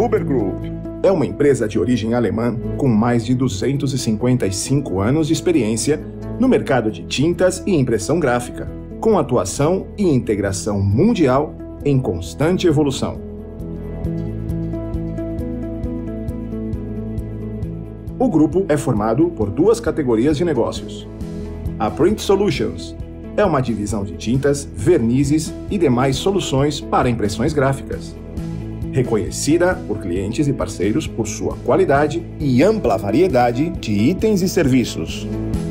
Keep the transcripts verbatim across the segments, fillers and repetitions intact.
Huber Group é uma empresa de origem alemã com mais de duzentos e cinquenta e cinco anos de experiência no mercado de tintas e impressão gráfica, com atuação e integração mundial em constante evolução. O grupo é formado por duas categorias de negócios. A Print Solutions é uma divisão de tintas, vernizes e demais soluções para impressões gráficas, reconhecida por clientes e parceiros por sua qualidade e ampla variedade de itens e serviços.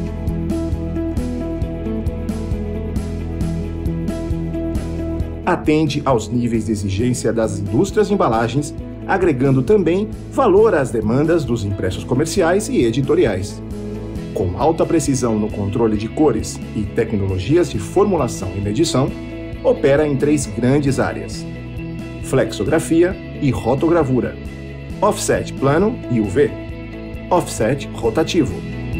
Atende aos níveis de exigência das indústrias de embalagens, agregando também valor às demandas dos impressos comerciais e editoriais. Com alta precisão no controle de cores e tecnologias de formulação e medição, opera em três grandes áreas: flexografia e rotogravura, offset plano e U V, offset rotativo.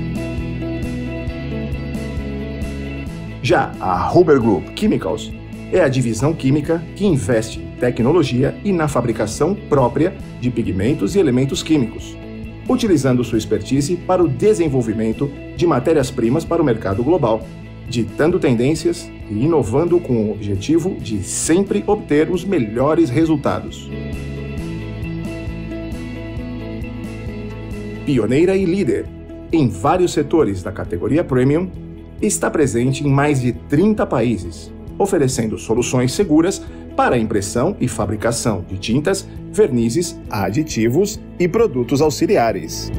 Já a Huber Group Chemicals é a divisão química que investe em tecnologia e na fabricação própria de pigmentos e elementos químicos, utilizando sua expertise para o desenvolvimento de matérias-primas para o mercado global, ditando tendências e inovando com o objetivo de sempre obter os melhores resultados. Pioneira e líder em vários setores da categoria Premium, está presente em mais de trinta países, oferecendo soluções seguras para a impressão e fabricação de tintas, vernizes, aditivos e produtos auxiliares.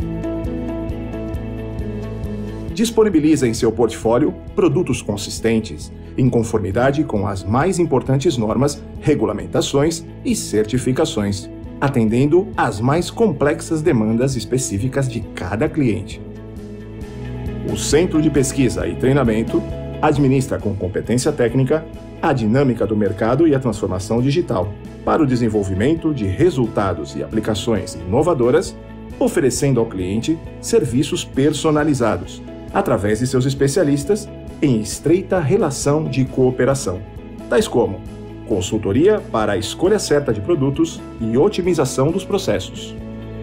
Disponibiliza em seu portfólio produtos consistentes, em conformidade com as mais importantes normas, regulamentações e certificações, atendendo às mais complexas demandas específicas de cada cliente. O Centro de Pesquisa e Treinamento administra com competência técnica a dinâmica do mercado e a transformação digital para o desenvolvimento de resultados e aplicações inovadoras, oferecendo ao cliente serviços personalizados, através de seus especialistas em estreita relação de cooperação, tais como consultoria para a escolha certa de produtos e otimização dos processos.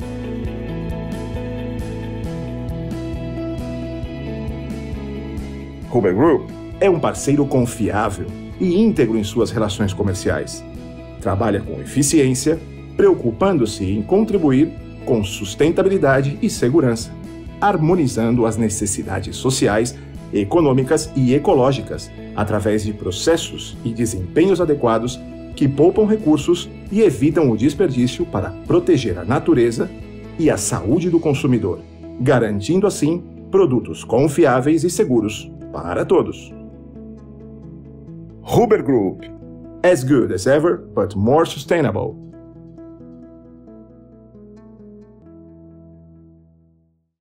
Huber Group é um parceiro confiável e íntegro em suas relações comerciais. Trabalha com eficiência, preocupando-se em contribuir com sustentabilidade e segurança, harmonizando as necessidades sociais, econômicas e ecológicas através de processos e desempenhos adequados que poupam recursos e evitam o desperdício para proteger a natureza e a saúde do consumidor, garantindo assim produtos confiáveis e seguros para todos. Huber Group. As good as ever, but more sustainable.